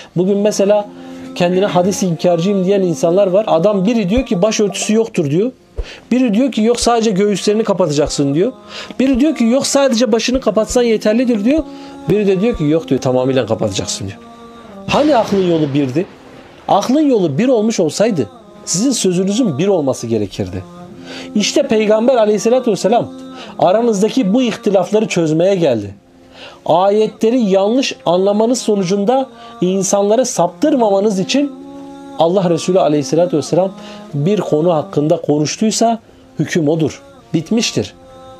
Bugün mesela kendine hadis inkarcıyım diyen insanlar var. Adam biri diyor ki başörtüsü yoktur diyor. Biri diyor ki yok sadece göğüslerini kapatacaksın diyor. Biri diyor ki yok sadece başını kapatsan yeterlidir diyor. Biri de diyor ki yok diyor tamamıyla kapatacaksın diyor. Hani aklın yolu birdi? Aklın yolu bir olmuş olsaydı sizin sözünüzün bir olması gerekirdi. İşte Peygamber aleyhissalatü vesselam aranızdaki bu ihtilafları çözmeye geldi. Ayetleri yanlış anlamanız sonucunda insanları saptırmamanız için Allah Resulü aleyhissalatü vesselam bir konu hakkında konuştuysa hüküm odur. Bitmiştir.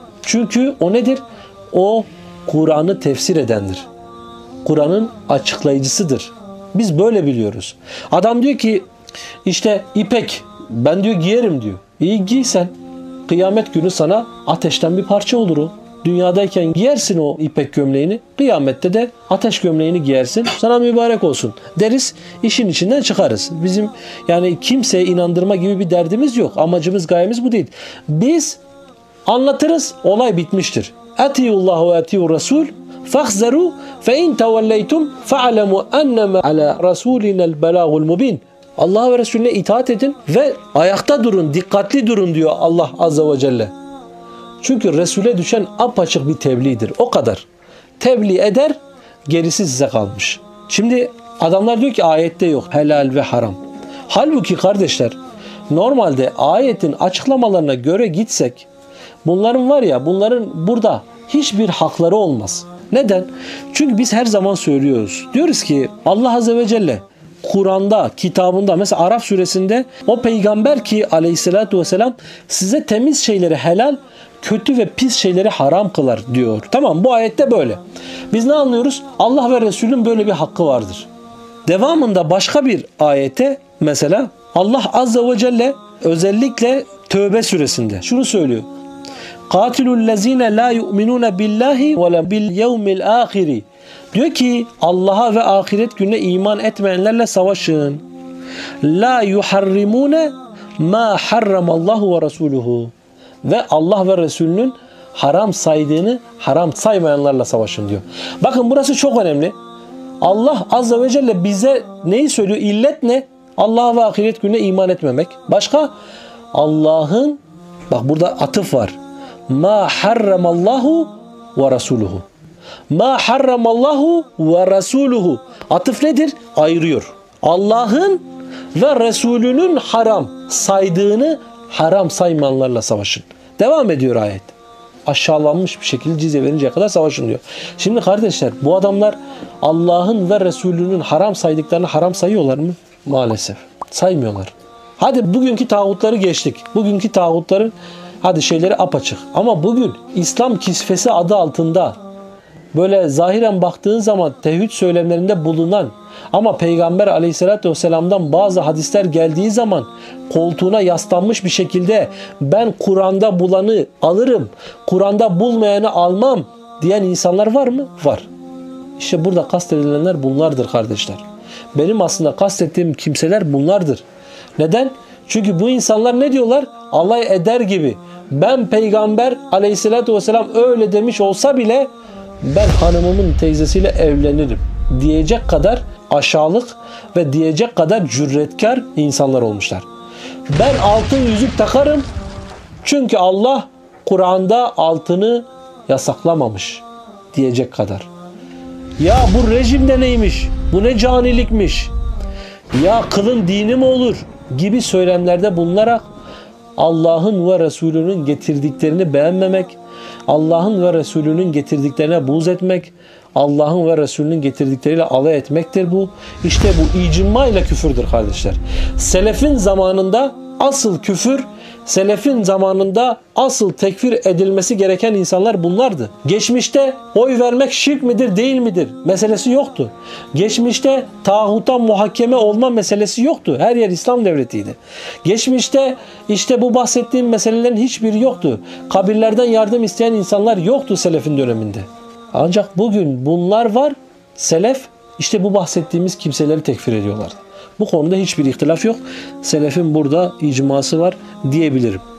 Çünkü o nedir? O Kur'an'ı tefsir edendir. Kur'an'ın açıklayıcısıdır. Biz böyle biliyoruz. Adam diyor ki işte ipek ben diyor giyerim diyor. İyi giysen. Kıyamet günü sana ateşten bir parça olur o. Dünyadayken giyersin o ipek gömleğini. Kıyamette de ateş gömleğini giyersin. Sana mübarek olsun deriz. İşin içinden çıkarız. Bizim yani kimseye inandırma gibi bir derdimiz yok. Amacımız, gayemiz bu değil. Biz anlatırız. Olay bitmiştir. Etiyullahu ve etiyur Resul fahzeru fe in tevelleytum fe'alemu enneme ala rasulinel belagul mubin. Allah ve Resulüne itaat edin ve ayakta durun, dikkatli durun diyor Allah Azze ve Celle. Çünkü Resul'e düşen apaçık bir tebliğdir. O kadar. Tebliğ eder, gerisi size kalmış. Şimdi adamlar diyor ki ayette yok helal ve haram. Halbuki kardeşler normalde ayetin açıklamalarına göre gitsek bunların var ya bunların burada hiçbir hakları olmaz. Neden? Çünkü biz her zaman söylüyoruz. Diyoruz ki Allah Azze ve Celle Kur'an'da, kitabında mesela Araf suresinde o peygamber ki aleyhissalatü vesselam size temiz şeyleri helal, kötü ve pis şeyleri haram kılar diyor. Tamam bu ayette böyle. Biz ne anlıyoruz? Allah ve Resulün böyle bir hakkı vardır. Devamında başka bir ayete mesela Allah Azze ve Celle özellikle Tövbe suresinde şunu söylüyor. Katilullezine la yu'minune billahi ve la bil yevmil ahiri. Diyor ki Allah'a ve ahiret gününe iman etmeyenlerle savaşın. La yuharrimune ma harramallahu ve rasuluhu. Ve Allah ve Resulünün haram saydığını haram saymayanlarla savaşın diyor. Bakın burası çok önemli. Allah Azze ve Celle bize neyi söylüyor? İllet ne? Allah'a ve ahiret gününe iman etmemek. Başka? Allah'ın, bak burada atıf var. Ma harramallahu ve rasuluhu. Ma harramallahu ve rasuluhu. Atıf nedir? Ayırıyor. Allah'ın ve Resulünün haram saydığını haram saymayanlarla savaşın. Devam ediyor ayet. Aşağılanmış bir şekilde cizye verinceye kadar savaşın diyor. Şimdi kardeşler bu adamlar Allah'ın ve Resulünün haram saydıklarını haram sayıyorlar mı? Maalesef. Saymıyorlar. Hadi bugünkü tağutları geçtik. Bugünkü tağutların hadi şeyleri apaçık. Ama bugün İslam kisvesi adı altında böyle zahiren baktığın zaman tevhid söylemlerinde bulunan ama Peygamber aleyhissalatü vesselam'dan bazı hadisler geldiği zaman koltuğuna yaslanmış bir şekilde ben Kur'an'da bulanı alırım, Kur'an'da bulmayanı almam diyen insanlar var mı? Var. İşte burada kastedilenler bunlardır kardeşler. Benim aslında kastettiğim kimseler bunlardır. Neden? Çünkü bu insanlar ne diyorlar? Alay eder gibi. Ben Peygamber aleyhissalatü vesselam öyle demiş olsa bile ben hanımımın teyzesiyle evlenirim diyecek kadar aşağılık ve diyecek kadar cüretkar insanlar olmuşlar. Ben altın yüzük takarım çünkü Allah Kur'an'da altını yasaklamamış diyecek kadar. Ya bu rejim de neymiş? Bu ne canilikmiş? Ya kılın dini mi olur? Gibi söylemlerde bulunarak Allah'ın ve Resulünün getirdiklerini beğenmemek, Allah'ın ve Resulünün getirdiklerine buğz etmek, Allah'ın ve Resulünün getirdikleriyle alay etmektir bu. İşte bu icma ile küfürdür kardeşler. Selefin zamanında asıl küfür, selefin zamanında asıl tekfir edilmesi gereken insanlar bunlardı. Geçmişte oy vermek şirk midir değil midir meselesi yoktu. Geçmişte tağuta muhakkeme olma meselesi yoktu. Her yer İslam devletiydi. Geçmişte işte bu bahsettiğim meselelerin hiçbiri yoktu. Kabirlerden yardım isteyen insanlar yoktu selefin döneminde. Ancak bugün bunlar var. Selef işte bu bahsettiğimiz kimseleri tekfir ediyorlar. Bu konuda hiçbir ihtilaf yok. Selefin burada icması var diyebilirim.